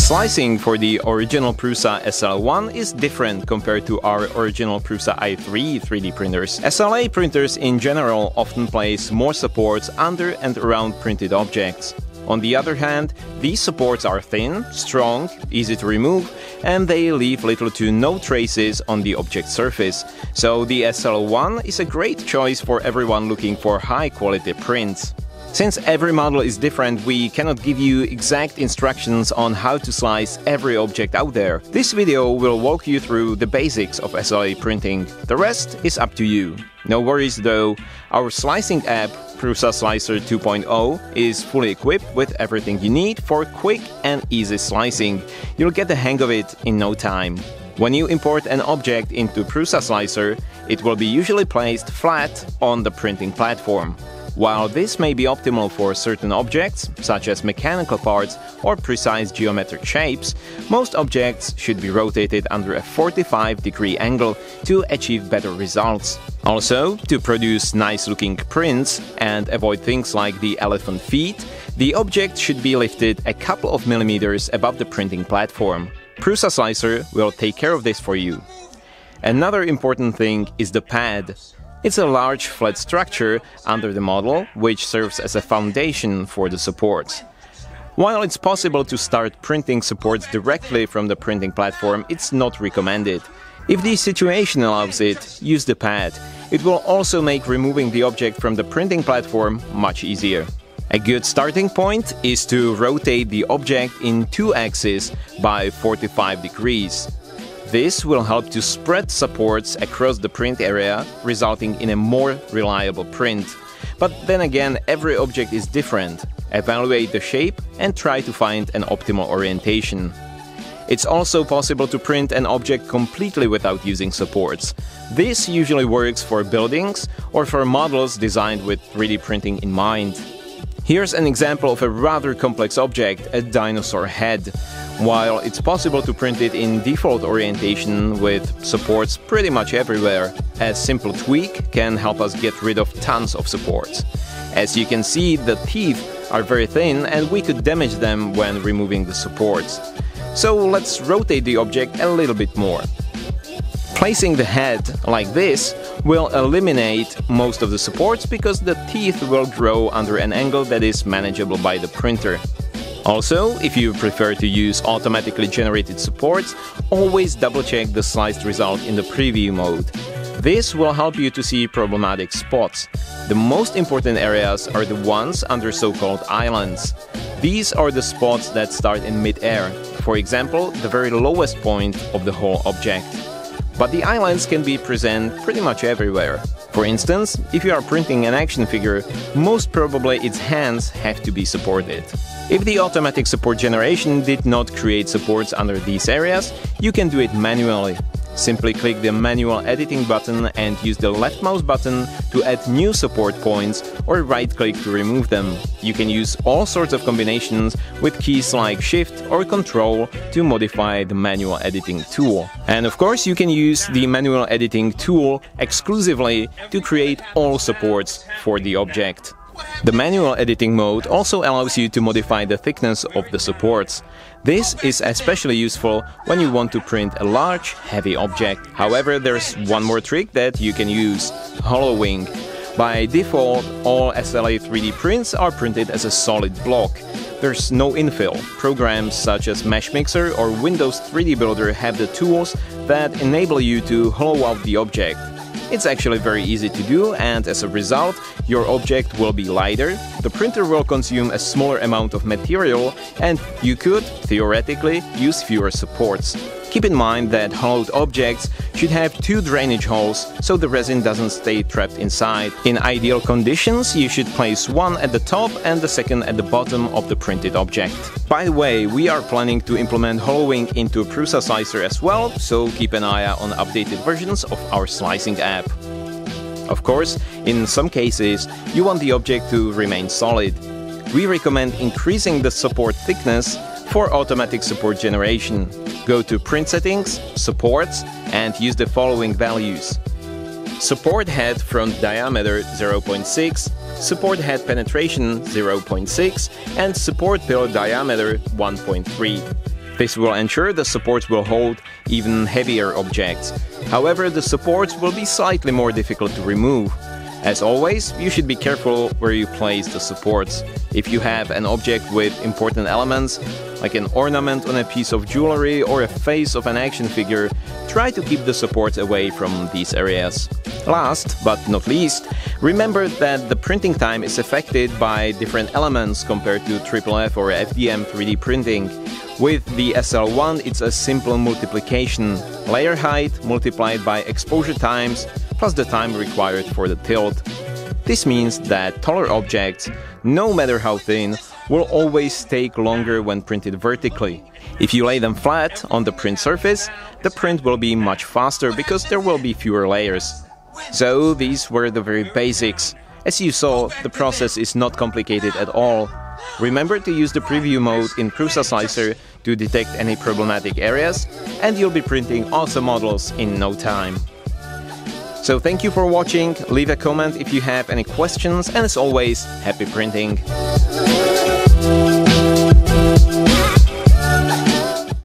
slicing for the original Prusa SL1 is different compared to our original Prusa i3 3D printers. SLA printers in general often place more supports under and around printed objects. On the other hand, these supports are thin, strong, easy to remove, and they leave little to no traces on the object surface. So the SL1 is a great choice for everyone looking for high-quality prints. Since every model is different, we cannot give you exact instructions on how to slice every object out there. This video will walk you through the basics of SLA printing. The rest is up to you. No worries though, our slicing app, Prusa Slicer 2.0, is fully equipped with everything you need for quick and easy slicing. You'll get the hang of it in no time. When you import an object into Prusa Slicer, it will be usually placed flat on the printing platform. While this may be optimal for certain objects, such as mechanical parts or precise geometric shapes, most objects should be rotated under a 45-degree angle to achieve better results. Also, to produce nice-looking prints and avoid things like the elephant feet, the object should be lifted a couple of millimeters above the printing platform. Prusa Slicer will take care of this for you. Another important thing is the pad. It's a large flat structure under the model, which serves as a foundation for the supports. While it's possible to start printing supports directly from the printing platform, it's not recommended. If the situation allows it, use the pad. It will also make removing the object from the printing platform much easier. A good starting point is to rotate the object in two axes by 45 degrees. This will help to spread supports across the print area, resulting in a more reliable print. But then again, every object is different. Evaluate the shape and try to find an optimal orientation. It's also possible to print an object completely without using supports. This usually works for buildings or for models designed with 3D printing in mind. Here's an example of a rather complex object, a dinosaur head. While it's possible to print it in default orientation with supports pretty much everywhere, a simple tweak can help us get rid of tons of supports. As you can see, the teeth are very thin and we could damage them when removing the supports. So let's rotate the object a little bit more. Placing the head like this will eliminate most of the supports because the teeth will grow under an angle that is manageable by the printer. Also, if you prefer to use automatically generated supports, always double-check the sliced result in the preview mode. This will help you to see problematic spots. The most important areas are the ones under so-called islands. These are the spots that start in mid-air, for example, the very lowest point of the whole object. But the islands can be present pretty much everywhere. For instance, if you are printing an action figure, most probably its hands have to be supported. If the automatic support generation did not create supports under these areas, you can do it manually. Simply click the manual editing button and use the left mouse button to add new support points or right-click to remove them. You can use all sorts of combinations with keys like Shift or Control to modify the manual editing tool. And of course, you can use the manual editing tool exclusively to create all supports for the object. The manual editing mode also allows you to modify the thickness of the supports. This is especially useful when you want to print a large, heavy object. However, there's one more trick that you can use: hollowing. By default, all SLA 3D prints are printed as a solid block. There's no infill. Programs such as Mesh Mixer or Windows 3D Builder have the tools that enable you to hollow out the object. It's actually very easy to do, and as a result, your object will be lighter, the printer will consume a smaller amount of material, and you could, theoretically, use fewer supports. Keep in mind that hollowed objects should have two drainage holes, so the resin doesn't stay trapped inside. In ideal conditions, you should place one at the top and the second at the bottom of the printed object. By the way, we are planning to implement hollowing into Prusa Slicer as well, so keep an eye out on updated versions of our slicing app. Of course, in some cases, you want the object to remain solid. We recommend increasing the support thickness for automatic support generation. Go to Print Settings, Supports, and use the following values: Support head front diameter 0.6, support head penetration 0.6, and support pillar diameter 1.3. This will ensure the supports will hold even heavier objects. However, the supports will be slightly more difficult to remove. As always, you should be careful where you place the supports. If you have an object with important elements, like an ornament on a piece of jewelry or a face of an action figure, try to keep the supports away from these areas. Last, but not least, remember that the printing time is affected by different elements compared to FFF or FDM 3D printing. With the SL1, it's a simple multiplication. Layer height multiplied by exposure times plus the time required for the tilt. This means that taller objects, no matter how thin, will always take longer when printed vertically. If you lay them flat on the print surface, the print will be much faster because there will be fewer layers. So these were the very basics. As you saw, the process is not complicated at all. Remember to use the preview mode in Prusa Slicer to detect any problematic areas, and you'll be printing awesome models in no time. So thank you for watching, leave a comment if you have any questions, and as always, happy printing!